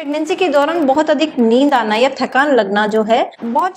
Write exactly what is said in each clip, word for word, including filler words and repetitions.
Pregnancy के दौरान बहुत अधिक नींद आना या थकान लगना जो है बहुत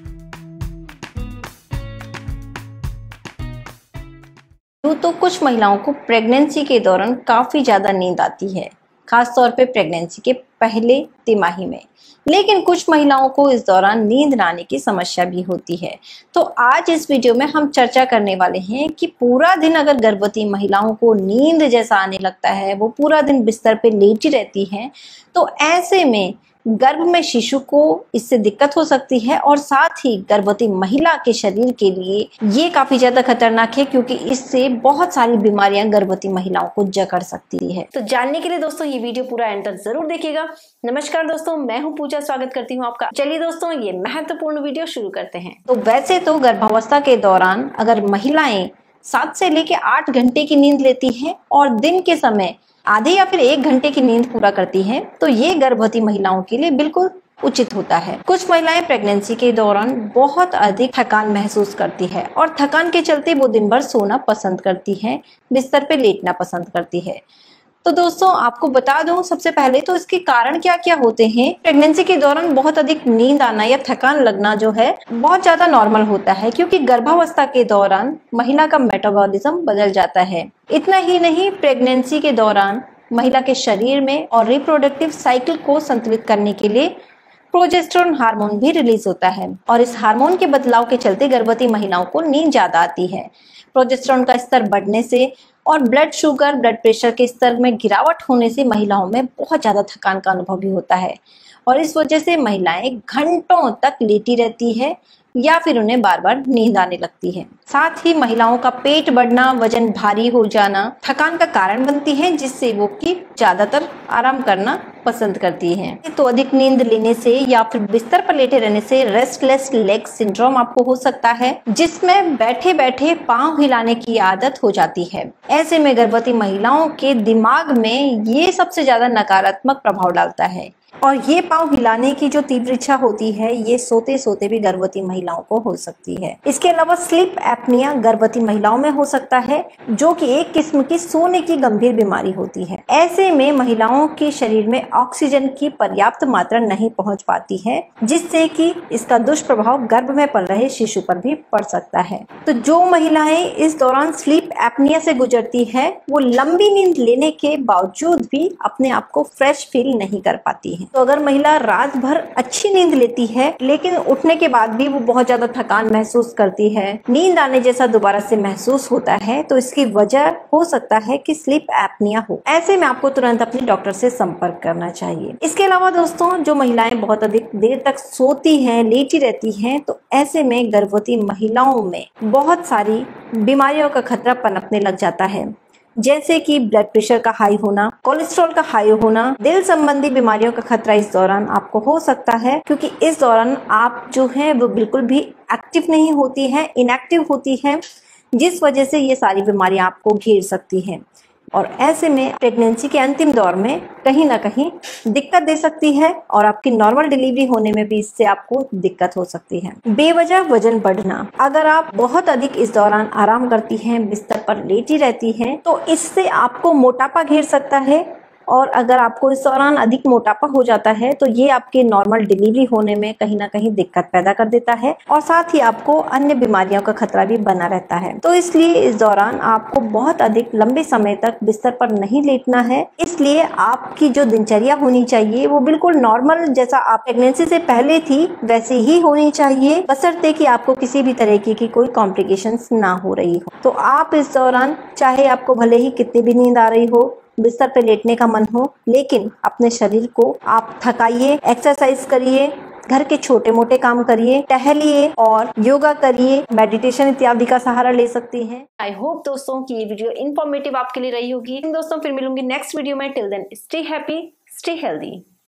तो कुछ महिलाओं को प्रेगनेंसी के दौरान काफी ज्यादा नींद आती है, खास तौर पे प्रेगनेंसी के पहले तिमाही में। लेकिन कुछ महिलाओं को इस दौरान नींद न आने की समस्या भी होती है। तो आज इस वीडियो में हम चर्चा करने वाले हैं कि पूरा दिन अगर गर्भवती महिलाओं को नींद जैसा आने लगता है, वो पूरा दिन बिस्तर पे लेटी रहती हैं, तो ऐसे में गर्भ में शिशु को इससे दिक्कत हो सकती है और साथ ही गर्भवती महिला के शरीर के लिए ये काफी ज्यादा खतरनाक है, क्योंकि इससे बहुत सारी बीमारियां गर्भवती महिलाओं को जकड़ सकती है। तो जानने के लिए दोस्तों ये वीडियो पूरा एंड तक जरूर देखिएगा। नमस्कार दोस्तों, मैं हूं पूजा, स्वागत करती हूं आपका। चलिए दोस्तों ये महत्वपूर्ण वीडियो शुरू करते हैं। तो वैसे तो गर्भावस्था के दौरान अगर महिलाएं सात से लेके आठ घंटे की नींद लेती हैं और दिन के समय आधे या फिर एक घंटे की नींद पूरा करती हैं, तो ये गर्भवती महिलाओं के लिए बिल्कुल उचित होता है। कुछ महिलाएं प्रेगनेंसी के दौरान बहुत अधिक थकान महसूस करती है और थकान के चलते वो दिन भर सोना पसंद करती है, बिस्तर पे लेटना पसंद करती है। तो दोस्तों आपको बता दूं, सबसे पहले तो इसके कारण क्या क्या होते हैं। प्रेगनेंसी के दौरान बहुत अधिक नींद आना या थकान लगना जो है बहुत ज्यादा नॉर्मल होता है, क्योंकि गर्भावस्था के दौरान महिला का मेटाबॉलिज्म बदल जाता है। इतना ही नहीं, प्रेगनेंसी के दौरान महिला के शरीर में और रिप्रोडक्टिव साइकिल को संतुलित करने के लिए प्रोजेस्टेरोन हार्मोन भी रिलीज होता है और इस हार्मोन के बदलाव के चलते गर्भवती महिलाओं को नींद ज्यादा आती है। प्रोजेस्टेरोन का स्तर बढ़ने से और ब्लड शुगर, ब्लड प्रेशर के स्तर में गिरावट होने से महिलाओं में बहुत ज्यादा थकान का अनुभव भी होता है और इस वजह से महिलाएं घंटों तक लेटी रहती है या फिर उन्हें बार बार नींद आने लगती है। साथ ही महिलाओं का पेट बढ़ना, वजन भारी हो जाना थकान का कारण बनती है, जिससे वो की ज्यादातर आराम करना पसंद करती हैं। तो अधिक नींद लेने से या फिर बिस्तर पर लेटे रहने से रेस्टलेस लेग सिंड्रोम आपको हो सकता है, जिसमें बैठे बैठे पांव हिलाने की आदत हो जाती है। ऐसे में गर्भवती महिलाओं के दिमाग में ये सबसे ज्यादा नकारात्मक प्रभाव डालता है और ये पांव हिलाने की जो तीव्र इच्छा होती है, ये सोते सोते भी गर्भवती महिलाओं को हो सकती है। इसके अलावा स्लीप एपनिया गर्भवती महिलाओं में हो सकता है, जो कि एक किस्म की सोने की गंभीर बीमारी होती है। ऐसे में महिलाओं के शरीर में ऑक्सीजन की पर्याप्त मात्रा नहीं पहुंच पाती है, जिससे कि इसका दुष्प्रभाव गर्भ में पल रहे शिशु पर भी पड़ सकता है। तो जो महिलाएं इस दौरान स्लीप एपनिया से गुजरती है, वो लंबी नींद लेने के बावजूद भी अपने आप को फ्रेश फील नहीं कर पाती है। तो अगर महिला रात भर अच्छी नींद लेती है, लेकिन उठने के बाद भी वो बहुत ज्यादा थकान महसूस करती है, नींद आने जैसा दोबारा से महसूस होता है, तो इसकी वजह हो सकता है कि स्लीप एपनिया हो। ऐसे में आपको तुरंत अपने डॉक्टर से संपर्क करना चाहिए। इसके अलावा दोस्तों, जो महिलाएं बहुत अधिक देर तक सोती हैं, लेटी रहती हैं, तो ऐसे में गर्भवती महिलाओं में बहुत सारी बीमारियों का खतरा पनपने लग जाता है, जैसे कि ब्लड प्रेशर का हाई होना, कोलेस्ट्रॉल का हाई होना, दिल संबंधी बीमारियों का खतरा इस दौरान आपको हो सकता है, क्योंकि इस दौरान आप जो है वो बिल्कुल भी एक्टिव नहीं होती है, इनएक्टिव होती है, जिस वजह से ये सारी बीमारियां आपको घेर सकती हैं और ऐसे में प्रेगनेंसी के अंतिम दौर में कहीं ना कहीं दिक्कत दे सकती है और आपकी नॉर्मल डिलीवरी होने में भी इससे आपको दिक्कत हो सकती है। बेवजह वजन बढ़ना, अगर आप बहुत अधिक इस दौरान आराम करती हैं, बिस्तर पर लेटी रहती हैं, तो इससे आपको मोटापा घेर सकता है और अगर आपको इस दौरान अधिक मोटापा हो जाता है, तो ये आपके नॉर्मल डिलीवरी होने में कहीं ना कहीं दिक्कत पैदा कर देता है और साथ ही आपको अन्य बीमारियों का खतरा भी बना रहता है। तो इसलिए इस दौरान आपको बहुत अधिक लंबे समय तक बिस्तर पर नहीं लेटना है। इसलिए आपकी जो दिनचर्या होनी चाहिए वो बिल्कुल नॉर्मल, जैसा आप प्रेगनेंसी से पहले थी वैसे ही होनी चाहिए, बशर्ते कि आपको किसी भी तरीके की कोई कॉम्प्लिकेशंस ना हो रही हो। तो आप इस दौरान चाहे आपको भले ही कितनी भी नींद आ रही हो, बिस्तर पे लेटने का मन हो, लेकिन अपने शरीर को आप थकाइए, एक्सरसाइज करिए, घर के छोटे मोटे काम करिए, टहलिए और योगा करिए, मेडिटेशन इत्यादि का सहारा ले सकती हैं। आई होप दोस्तों कि ये वीडियो इन्फॉर्मेटिव आपके लिए रही होगी। दोस्तों फिर मिलूंगी नेक्स्ट वीडियो में। Till then stay happy, stay healthy.